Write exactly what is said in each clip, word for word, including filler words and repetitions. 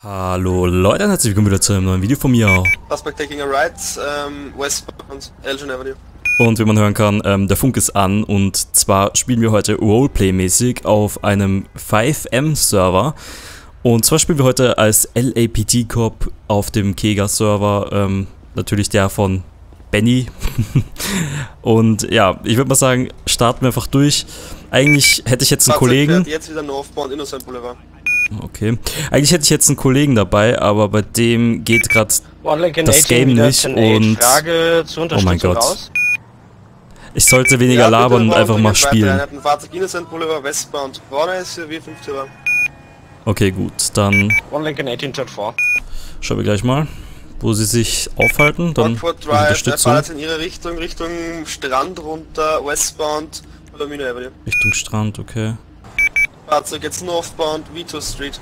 Hallo Leute und herzlich willkommen wieder zu einem neuen Video von mir. Suspect taking a right, ähm, westbound Elgin Avenue. Und wie man hören kann, ähm, der Funk ist an und zwar spielen wir heute Roleplay-mäßig auf einem five M Server. Und zwar spielen wir heute als L A P D Cop auf dem Kega-Server, ähm, natürlich der von Benny. Und ja, ich würde mal sagen, starten wir einfach durch. Eigentlich hätte ich jetzt einen Fahrzeug Kollegen... fährt jetzt wieder northbound Innocent Boulevard. Okay. Eigentlich hätte ich jetzt einen Kollegen dabei, aber bei dem geht gerade das Game nicht und... Frage zur Oh mein Gott. Raus. Ich sollte weniger Ja, labern und bitte, einfach mal spielen. Ein Fahrzeug Innocent Boulevard westbound. Brauner S U V fünf Türer. Okay, gut, dann One Lincoln achtzehn Jet vier. schauen wir gleich mal, wo sie sich aufhalten. Dann Rockford die Drive, er Unterstützung. fährt jetzt in ihre Richtung, Richtung Strand runter, westbound Palomino Avenue. Richtung Strand, okay. Fahrzeug jetzt northbound V zwei Street.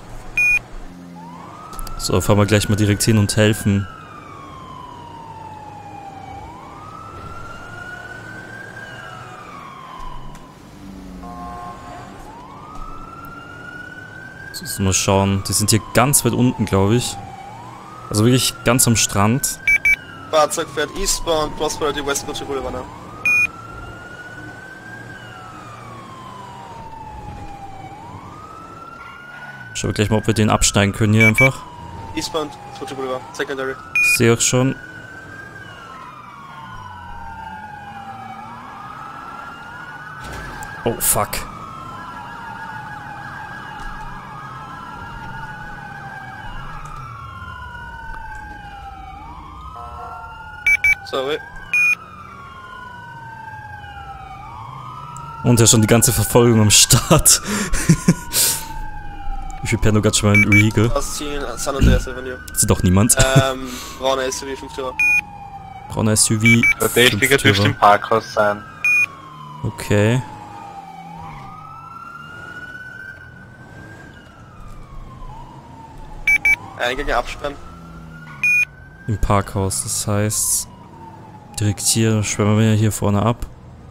So, fahren wir gleich mal direkt hin und helfen. So, mal schauen. Die sind hier ganz weit unten, glaube ich. Also wirklich ganz am Strand. Fahrzeug fährt eastbound, Prosperity Westbridge Boulevard. Schauen wir gleich mal, ob wir den absteigen können hier einfach. Eastbound, Westbridge Boulevard, Secondary. Ich sehe auch schon. Oh, fuck. Sorry. Und ja schon die ganze Verfolgung am Start. Ich repair nur gerade schon mal einen Regal. Ausziehen, San Andreas Avenue. Sieht doch niemand. Ähm, brauner S U V fünf Türer. Brauner S U V. Verdächtiger dürfte im Parkhaus sein. Okay. Eingänge absperren. Im Parkhaus, das heißt... Direkt hier, schwimmen wir hier vorne ab.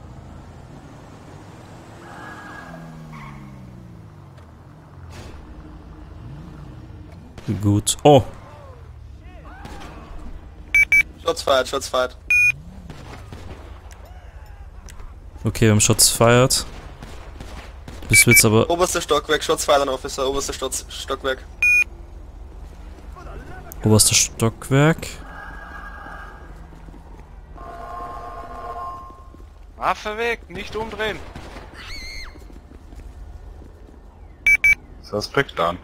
Gut. Oh! Shots fired, Shots fired. Okay, wir haben Shots fired. Bis jetzt aber... Oberster Stockwerk, Shots fired an Officer, oberster Stock Stockwerk. Oberster Stockwerk. Waffe weg, nicht umdrehen. Suspect down.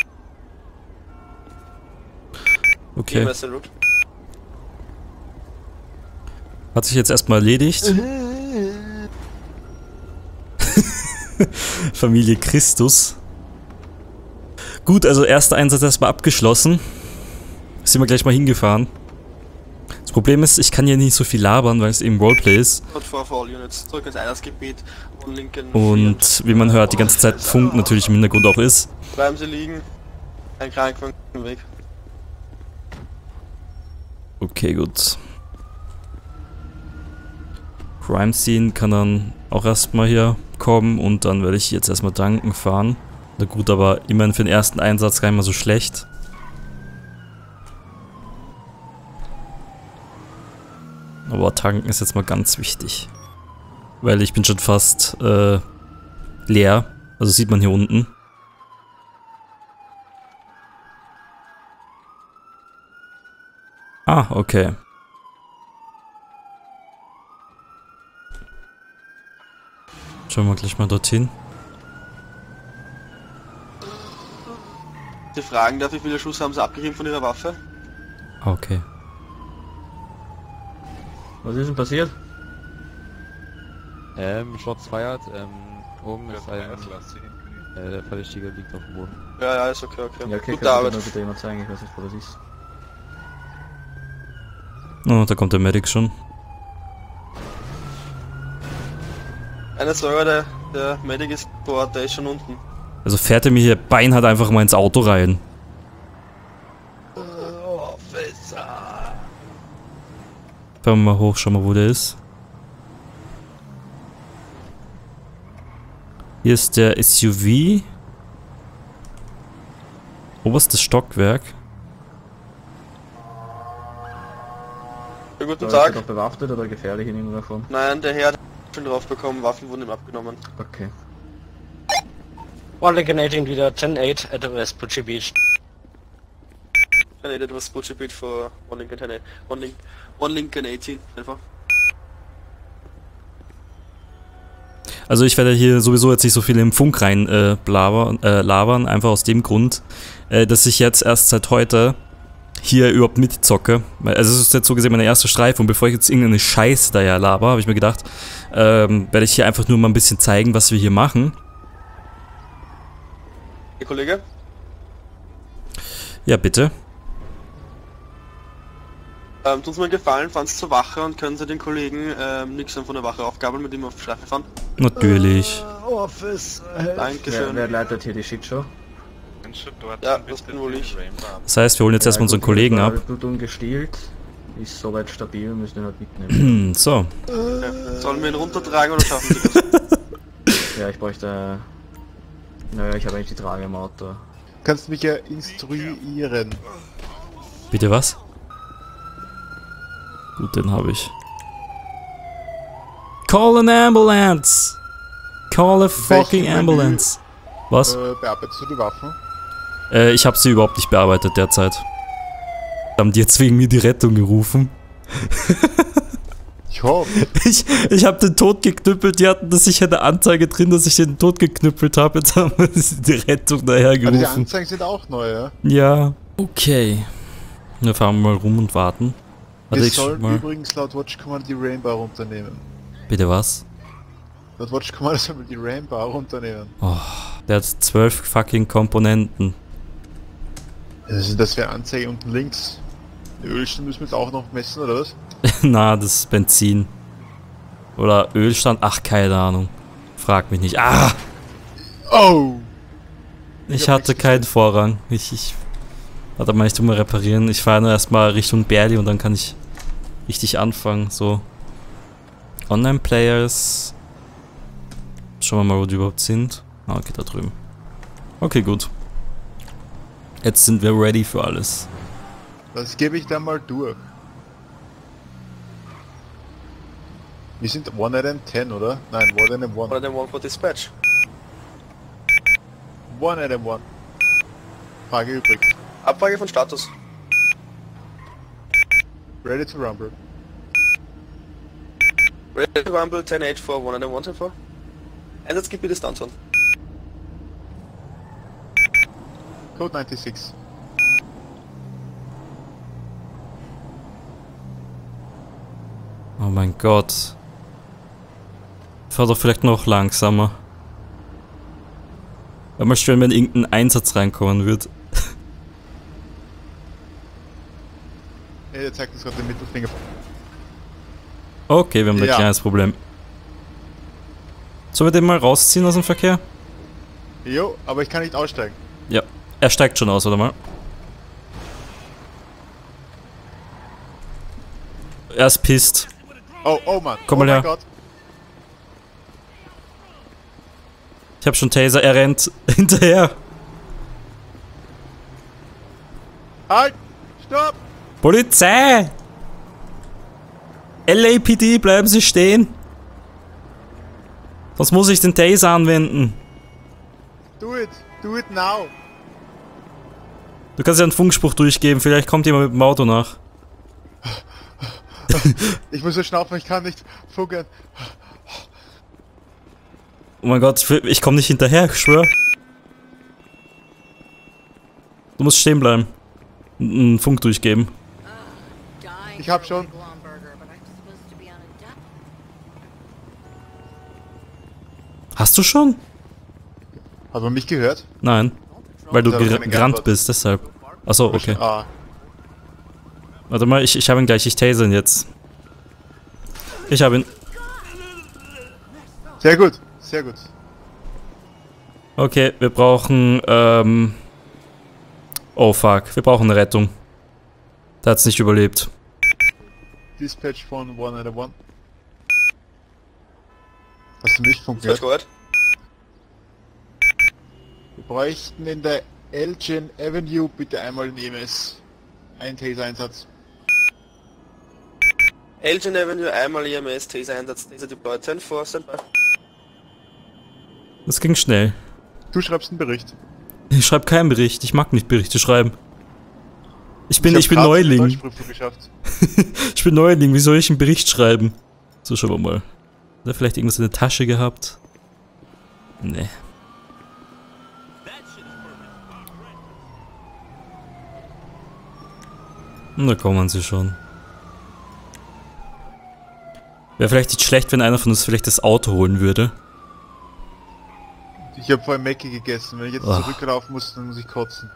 Okay. E M S en route. Hat sich jetzt erstmal erledigt. Familie Christus. Gut, also erster Einsatz erstmal abgeschlossen. Sind wir gleich mal hingefahren. Das Problem ist, ich kann hier nicht so viel labern, weil es eben Roleplay ist. Not for all units, zurück ins Einsatzgebiet. One Lincoln Und wie man hört, die ganze Zeit Funk natürlich im Hintergrund auch ist. Bleiben Sie liegen. Ein Krankenwagen im Weg. Okay, gut. Crime Scene kann dann auch erstmal hier kommen und dann werde ich jetzt erstmal tanken fahren. Na gut, aber immerhin für den ersten Einsatz gar nicht mal so schlecht. Aber tanken ist jetzt mal ganz wichtig. Weil ich bin schon fast äh, leer. Also sieht man hier unten. Ah, okay. Schauen wir gleich mal dorthin. Sie fragen darf, wie viele Schuss haben Sie abgegeben von Ihrer Waffe? Ah, okay. Was ist denn passiert? Ähm, Shots fired, ähm, oben ist ein, äh, der Verdächtige liegt auf dem Boden. Ja, ja, ist okay, okay. Ja, okay, Gute kann Arbeit. mir bitte jemand zeigen, ich weiß nicht, wo das ist. Oh, da kommt der Medic schon. Eine Sorge, der, der Medic ist dort, der ist schon unten. Also fährt er mir hier beinhart einfach mal ins Auto rein. Officer! Fahren wir mal hoch, schauen wir, wo der ist. Hier ist der S U V. Oberstes Stockwerk. Ja, guten Ist Tag. er doch bewaffnet oder gefährlich in irgendeiner Form? Nein, der Herr hat schon drauf bekommen, Waffen wurden ihm abgenommen. Okay. One Lincoln achtzehn wieder ten eight at the West Butchie Beach. I needed was Butcher Beat for one Lincoln ten eight. One, Link, one Lincoln eighteen, einfach. Also ich werde hier sowieso jetzt nicht so viel im Funk rein äh, blabern, äh, labern, einfach aus dem Grund, äh, dass ich jetzt erst seit heute hier überhaupt mitzocke. Also es ist jetzt so gesehen meine erste Streife und bevor ich jetzt irgendeine Scheiße da ja laber, habe ich mir gedacht, ähm, werde ich hier einfach nur mal ein bisschen zeigen, was wir hier machen. Ihr Kollege? Ja, bitte. Ähm, tun Sie mir einen Gefallen, fahren Sie zur Wache und können Sie den Kollegen ähm, nichts von der Wache aufgabeln, mit ihm auf die Streife fahren? Natürlich. Office. Wer, Dankeschön. wer leitet hier die Shitshow? Ja, das bin wohl ich. Das heißt, wir holen jetzt erstmal unseren Kollegen ab. Blutung gestiehlt. Ist soweit stabil, müssen ihn halt mitnehmen. So. Ja. Sollen wir ihn runtertragen oder schaffen Sie das? Ja, ich bräuchte... Naja, ich habe eigentlich die Trage im Auto. Kannst du mich ja instruieren? Bitte was? Gut, den habe ich. Call an ambulance! Call a fucking Menü? ambulance! Was? Äh, bearbeitest du die Waffen? Äh, ich habe sie überhaupt nicht bearbeitet derzeit. Haben die jetzt wegen mir die Rettung gerufen? Ich hoffe. Ich, ich habe den Tod geknüppelt, die hatten da sicher eine Anzeige drin, dass ich den Tod geknüppelt habe. Jetzt haben wir die Rettung daher Aber die gerufen. Anzeigen sind auch neu, ja? Ja. Okay. Wir fahren mal rum und warten. Warte, Wir ich sollen mal. übrigens laut Watch Commander die Rainbow runternehmen. Bitte was? Laut Watch Commander sollen wir die Rainbow runternehmen. Oh, der hat zwölf fucking Komponenten. Also das wäre Anzeige unten links. Den Ölstand müssen wir jetzt auch noch messen, oder was? Na, das ist Benzin. Oder Ölstand? Ach, keine Ahnung. Frag mich nicht. Ah! Oh! Ich, Ich hab hatte nichts keinen Vorrang. Ich, ich. Warte mal, ich tu mal reparieren. Ich fahre nur erstmal Richtung Berli und dann kann ich richtig anfangen. So. Online-Players. Schauen wir mal, wo die überhaupt sind. Ah, okay, da drüben. Okay, gut. Jetzt sind wir ready für alles. Das gebe ich dann mal durch. Wir sind one at M ten, oder? Nein, one at M one. Oder den One for Dispatch. one at M one. Frage übrig. Abfrage von Status. Ready to rumble. Ready to Rumble ten eight for one and one ten four. Einsatzgebiet ist Downtown. Code ninety-six. Oh mein Gott. Fahr doch vielleicht noch langsamer. Wäre mal schön, wenn irgendein Einsatz reinkommen wird. Ja, der zeigt uns gerade den Mittelfinger. Okay, wir haben da ein Ja. kleines Problem. Sollen wir den mal rausziehen aus dem Verkehr? Jo, aber ich kann nicht aussteigen. Ja. Er steigt schon aus, oder mal? Er ist pisst. Oh, oh Mann. Komm oh mal her. mein Gott. Ich hab schon Taser, er rennt hinterher. Halt! Stopp! Polizei! L A P D, bleiben Sie stehen. Sonst muss ich den Taser anwenden. Do it! Do it now! Du kannst ja einen Funkspruch durchgeben, vielleicht kommt jemand mit dem Auto nach. Ich muss so schnaufen, ich kann nicht funken. Oh mein Gott, ich, will- ich komme nicht hinterher, ich schwör. Du musst stehen bleiben. Und einen Funk durchgeben. Ich hab schon. Hast du schon? Hat man mich gehört? Nein. Weil du Das hat ger- keine gerannt geantwortet. bist, deshalb. Achso, okay. Ah, Warte mal, ich, ich habe ihn gleich, ich tase ihn jetzt. Ich habe ihn. sehr gut, sehr gut. Okay, wir brauchen, ähm... Oh fuck, wir brauchen eine Rettung. Der hat's nicht überlebt. Dispatch von one at one. Hast du nicht Dispatch funktioniert? gehört. Wir bräuchten in der Elgin Avenue, bitte einmal in E M S. Ein Taser-Einsatz. Elgin Avenue, einmal E M S, Taser-Einsatz, Taser deployed, ten four, standby. Das ging schnell. Du schreibst einen Bericht. Ich schreibe keinen Bericht, ich mag nicht Berichte schreiben. Ich bin, hab ich bin grad die Neuling. Deutschprüfung geschafft. Ich bin Neuling, wie soll ich einen Bericht schreiben? So, schauen wir mal. Hat er vielleicht irgendwas in der Tasche gehabt? Nee. Da kommen sie schon. Wäre vielleicht nicht schlecht, wenn einer von uns vielleicht das Auto holen würde. Ich habe vorhin Mackie gegessen. Wenn ich jetzt Ach. zurücklaufen muss, dann muss ich kotzen.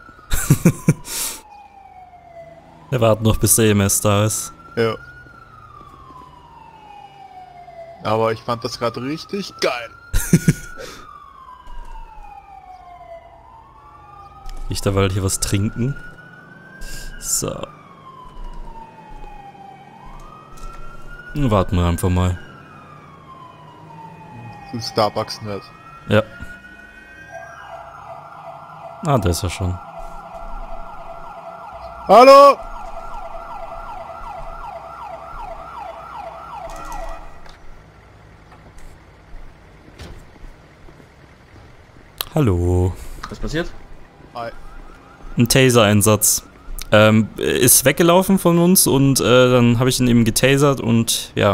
Wir warten noch, bis der E M S da ist. Ja. Aber ich fand das gerade richtig geil. Ich da mal hier was trinken. So. Warten wir einfach mal. Du Starbucks-Nerd. Ja. Ah, da ist er schon. Hallo! Hallo. Was passiert? Hi. Ein Taser-Einsatz. Ähm, ist weggelaufen von uns und äh, dann habe ich ihn eben getasert und ja.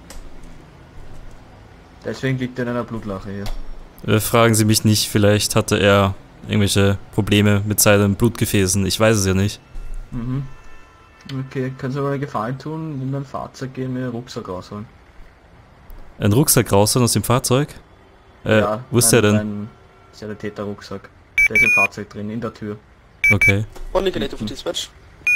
Deswegen liegt er in einer Blutlache hier. Äh, fragen Sie mich nicht, vielleicht hatte er irgendwelche Probleme mit seinen Blutgefäßen. Ich weiß es ja nicht. Mhm. Okay, kannst du mir einen Gefallen tun? In mein Fahrzeug gehen, mir einen Rucksack rausholen. Ein Rucksack rausholen aus dem Fahrzeug? Äh, wo ist der denn? Mein, ist ja der Täter-Rucksack. Der ist im Fahrzeug drin, in der Tür. Okay. One Lincoln eighty for dispatch.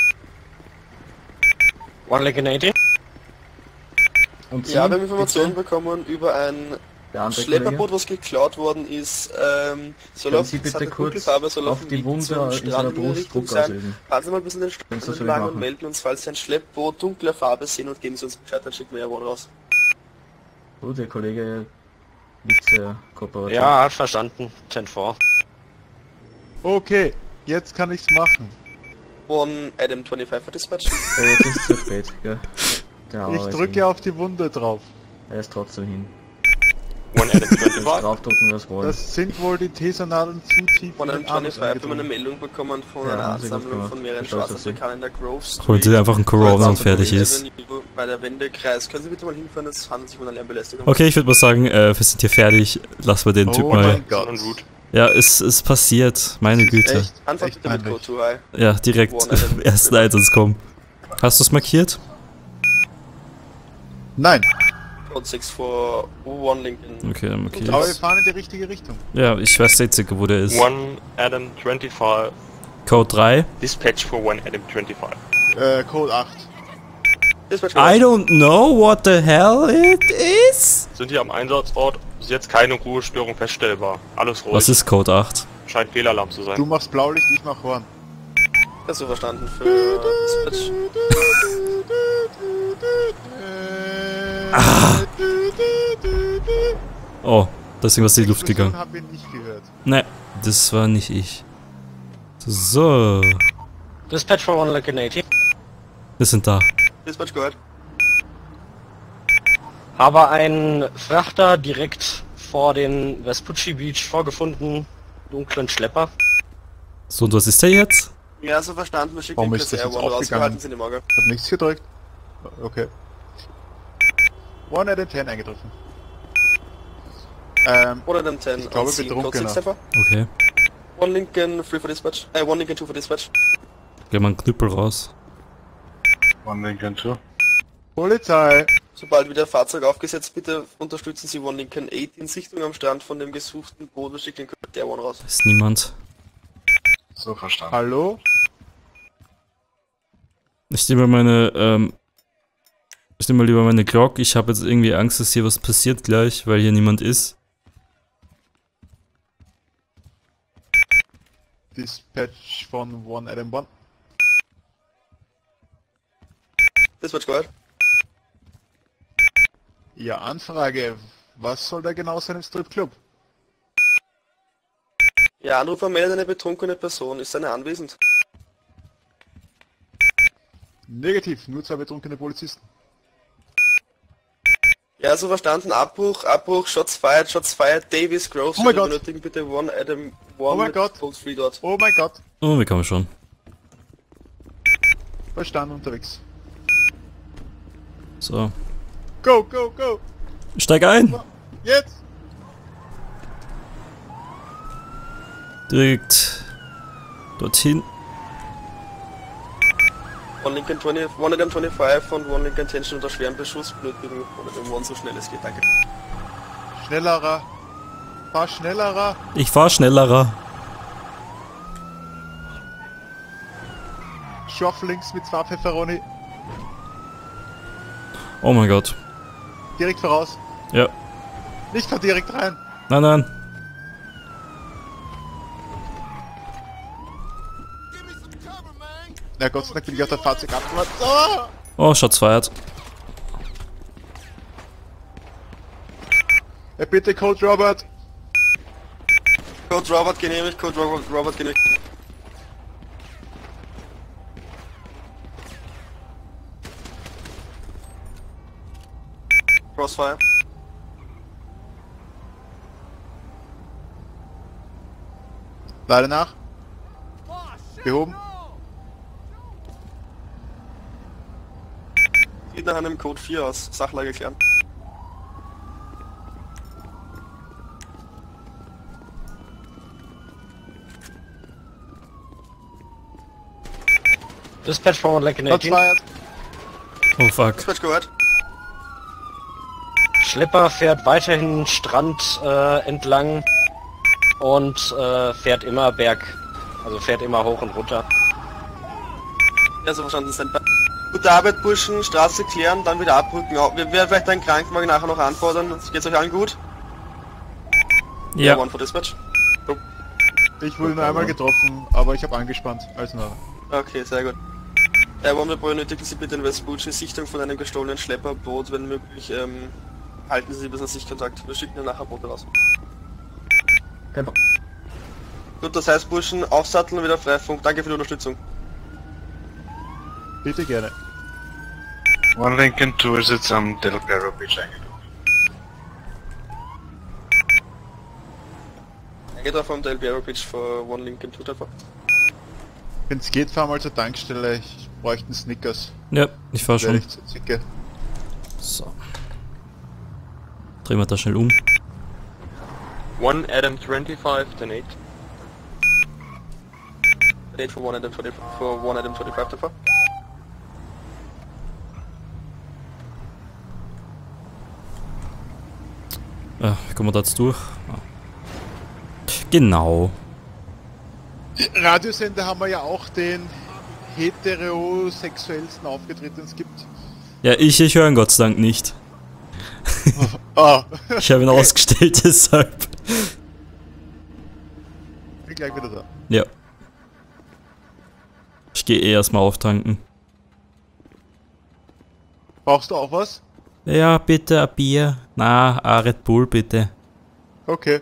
One Lincoln eighty. Und Sie, Ja, wir haben Informationen bitte? bekommen über ein Der andere Schlepperboot, Kollege? was geklaut worden ist. Ähm, soll Können auf, Sie es bitte hat eine kurz Dunkelfarbe, soll auf auf dem die Weg Wunde zum in Strand seiner in die Brust Richtung Druck sein. auslösen? Fahren Sie mal ein bisschen den Kannst du Strand so entlang machen? und melden uns, falls Sie ein Schleppboot dunkler Farbe sehen und geben Sie uns Bescheid, dann schicken wir ja raus. Gut, der Kollege liegt sehr kooperativ. Ja, hat verstanden. ten four. Okay, jetzt kann ich's machen. One Adam twenty-five for dispatch. Äh, Jetzt ist es zu spät, gell? Der Ich Hauer ist drücke hin. auf die Wunde drauf. Er ist trotzdem hin. One Adam Jetzt twenty-five. draufdrücken, was wollen. Das sind wohl die Tasernadeln zu tief in One den Adam Anus twenty-five. Wir haben eine eingedrungen. Meldung bekommen von Ja, einer haben Sie gut Ansammlung gemacht. von mehreren Stolz auf Sie. Schwarzafrikanern in der Grove Street. Holt ihr einfach einen Corona und Grove fertig Street ist. Avenue bei der Wendekreis. Können Sie bitte mal hinfahren, es handelt sich um eine Lärmbelästigung. Okay, ich würde mal sagen, äh, wir sind hier fertig. Lassen wir den Typ Oh mal. mein Gott. Ja, es ist passiert. Meine Güte. Echt, Anfang echt bitte mit Go peinlich. to High. Ja, direkt One Adam. ersten Einsatz kommen. Hast du es markiert? Nein, Code six for One Lincoln. Okay, dann markiere aber wir ich's. fahren in die richtige Richtung. Ja, ich weiß jetzt nicht, wo der ist. One Adam twenty-five. Code drei. Dispatch for one Adam twenty-five. Äh, Code acht. Dispatch I don't know what the hell it is. Sind hier am Einsatzort. Bis jetzt keine Ruhestörung feststellbar. Alles ruhig. Was ist Code acht? Scheint Fehlalarm zu sein. Du machst Blaulicht, ich mach Horn. Hast du verstanden für Dispatch? Ah. Oh, da ist irgendwas in die Luft gegangen. Haben wir nicht gehört. Ne, das war nicht ich. So, Dispatch for One Lincoln eighty. wir sind da. Dispatch gehört. Habe einen Frachter direkt vor den Vespucci Beach vorgefunden. Dunklen Schlepper. So, und was ist der jetzt? Ja, so verstanden. Wir schicken Warum den ist das Class jetzt Air One raus. aufgegangen? Behalten Sie den Auge. Ich hab nichts gedrückt. Okay. One Adam ten eingetroffen. Ähm, Oder dem ten. Ich glaube, on scene. betrunkener. Code six Temper. Okay, One Lincoln three for Dispatch. Äh, One Lincoln two for Dispatch. geh mal einen Knüppel raus. One Lincoln two. Polizei. Sobald wieder Fahrzeug aufgesetzt, bitte unterstützen Sie One Lincoln eight in Sichtung am Strand von dem gesuchten Boot. Wir schicken den Class Air One raus. Ist niemand. So verstanden. Hallo? Ich nehme meine, ähm, ich nehme mal lieber meine Glock. Ich habe jetzt irgendwie Angst, dass hier was passiert gleich, weil hier niemand ist. Dispatch von One Adam one. Dispatch gehört. Ja, Anfrage. Was soll da genau sein im Stripclub? Ja, Anrufer meldet eine betrunkene Person. Ist eine anwesend? Negativ, nur zwei betrunkene Polizisten. Ja, so verstanden. Abbruch, Abbruch, Shots fired, Shots fired, Davis, Groves. Oh mein wir Gott. benötigen bitte One Adam, One Oh mein mit Gott. Code Free dort. Oh mein Gott. Oh, wir kommen schon. Verstanden unterwegs. So. Go, go, go. Steig ein! Jetzt. Direkt dorthin. One Lincoln zwanzig, One Adam fünfundzwanzig und One Lincoln Tension unter schwerem Beschuss benötigen One Adam One so schnell es geht, danke. Schnellerer. Fahr schnellerer. Ich fahr schnellerer. Schorf links mit zwei Pfefferoni. Oh mein Gott. Direkt voraus. Ja. Nicht fahr direkt rein. Nein, nein. Na Gott sei Dank bin ich auf der Fahrzeug abgewartet. Oh! Oh, Shots fired. Ja, bitte Code Robert. Code Robert genehmigt, Code Robert, Robert genehmigt. Crossfire. Leider nach. Behoben. Sieht nach einem Code vier aus. Sachlage klären. Dispatch for One Lincoln Shots achtzehn. fired. Oh fuck. Dispatch gehört. Schlepper fährt weiterhin Strand äh, entlang und äh, fährt immer berg, also fährt immer hoch und runter. Ja, so verstanden sind. Gute Arbeit, Burschen, Straße klären, dann wieder abrücken. Ja, wir werden vielleicht einen Krankenwagen nachher noch anfordern. Geht's euch allen gut? Ja. One for Dispatch. Ich wurde nur einmal getroffen, aber ich habe angespannt. Also na. Okay, sehr gut. Äh, One, wir benötigen Sie bitte in Westbutch Sichtung von einem gestohlenen Schlepperboot, wenn möglich, ähm, halten Sie bis an Sichtkontakt. Wir schicken Ihnen nachher Boote raus. Kein Problem. Gut, das heißt, Burschen, aufsatteln und wieder Freifunk. Danke für die Unterstützung. Bitte gerne. One Lincoln two ist jetzt am Del Perro Beach eingetroffen. Eingetragen vom Del Perro Beach für One Lincoln two einfach. Wenn es geht, fahr mal zur Tankstelle. Ich bräuchte einen Snickers. Ja, ich fahr Wäre schon. ich zu zicke. So. Drehen wir das schnell um. One Adam twenty-five, ten eight. Date for One Adam twenty for One Adam twenty-five davor. Ja, wie kommen wir da jetzt durch? Ah. Genau. Radiosender haben wir ja auch den heterosexuellsten Aufgetritt, den es gibt. Ja, ich, ich höre ihn Gott sei Dank nicht. Ah, Ich habe ihn ausgestellt, deshalb. bin gleich wieder da. Ja. Ich gehe eh erstmal auftanken. Brauchst du auch was? Ja, bitte ein Bier. Na, ein Red Bull bitte. Okay.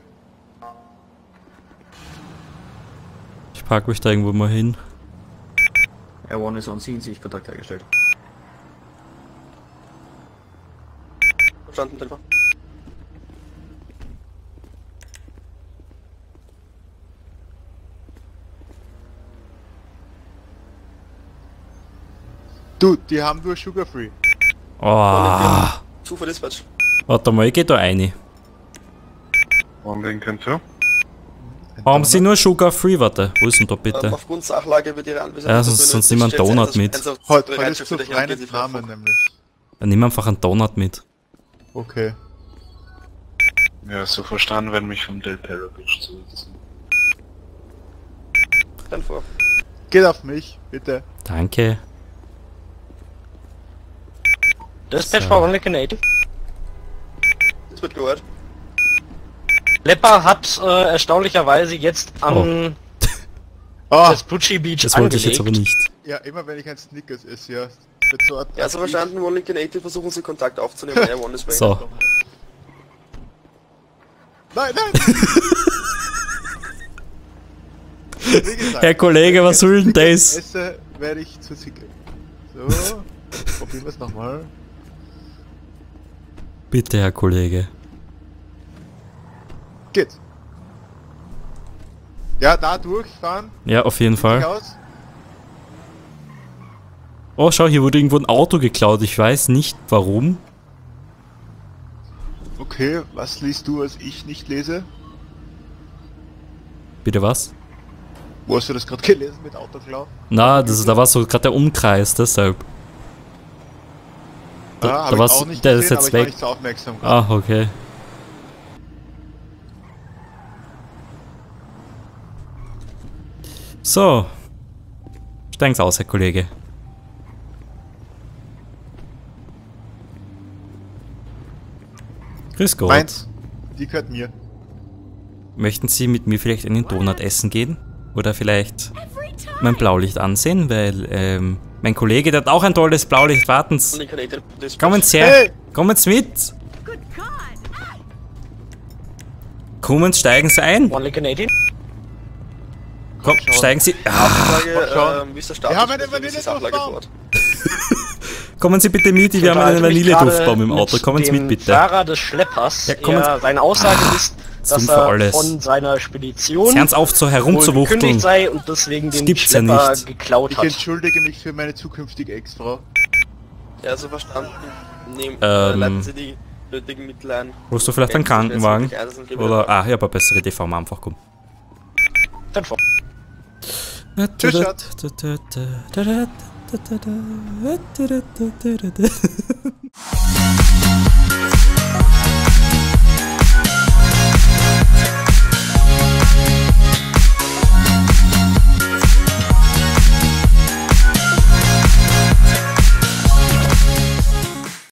Ich pack mich da irgendwo mal hin. R eins ist on scene, Sichtkontakt hergestellt. Verstanden, einfach. Du, die haben nur Sugar Free. Oh, Two for Dispatch. warte mal, ich geh da rein. One Lincoln two. Haben Sie nur Sugar Free? Warte, wo ist denn da Ähm, bitte? aufgrund Sachlage wird Ihre Anwesenheit... Ja, sonst- sonst nimm einen Donut mit. Heute, heute ist zur freien Name nämlich. Dann nimm einfach einen Donut mit. Okay. Ja, so verstanden, wenn mich vom Del Perro Beach zurückziehen. Dann vor. Geht auf mich, bitte. Danke. Dispatch So. for One Lincoln achtzehn. Das wird gehört. Lepper hat äh, erstaunlicherweise jetzt am Ah, Vespucci Beach Das wollte ich jetzt aber angelegt. nicht. ja, immer wenn ich ein Snickers esse, ja. Wird so Ja, also verstanden, One Lincoln achtzehn versuchen Sie Kontakt aufzunehmen. Air One ist weg. So. Nein, nein! Wie gesagt, Herr Kollege, was soll denn das? Esse, werde ich zur Sicke. So, probieren wir es nochmal. Bitte, Herr Kollege. Geht. Ja, da durchfahren. Ja, auf jeden Fall. Aus. Oh, schau, hier wurde irgendwo ein Auto geklaut. Ich weiß nicht, warum. Okay, was liest du, als ich nicht lese? Bitte was? Wo hast du das gerade gelesen mit Autoklau? Na, das, da war so gerade der Umkreis, deshalb. Da, Ah, da hab ich war's, auch nicht der gesehen, ist jetzt aber ich war weg. nicht so aufmerksam gerade. Ah, okay. So. Steigen's aus, Herr Kollege. Grüß Gott. Meins, die gehört mir. Möchten Sie mit mir vielleicht einen Donut essen gehen? Oder vielleicht mein Blaulicht ansehen? Weil, ähm, mein Kollege, der hat auch ein tolles Blaulicht. Warten Sie. Kommen Sie her. Hey! Kommen Sie mit. Kommen Sie, steigen Sie ein. Only Canadian? Komm, steigen Sie. Ah, Frage, ähm, wie ist der Status? Wir haben einen Deswegen ist das Vanilleduftbaum. Ablageort. kommen Sie bitte mit. Wir haben einen Vanilleduftbaum im Auto. Kommen Sie mit, dem bitte. Fahrer des Schleppers. Ja, kommen er, seine Aussage ist, dass dumm für er alles. von seiner Spedition Hören Sie auf, so wohl herumzuwuchteln. gekündigt sei und deswegen den gibt's ja Schlepper nicht. geklaut Ich hat. entschuldige mich für meine zukünftige Ex-Frau. Ja, so verstanden. Nehmen, Ähm. äh, leiten Sie die nötigen Mittel ein. Rufst du vielleicht einen Wenn Sie Krankenwagen? letztendlich Einsätze geben, Oder, ah, ich hab eine bessere Idee, fahren wir einfach, komm. Dann vor. Tschüss, Schatz.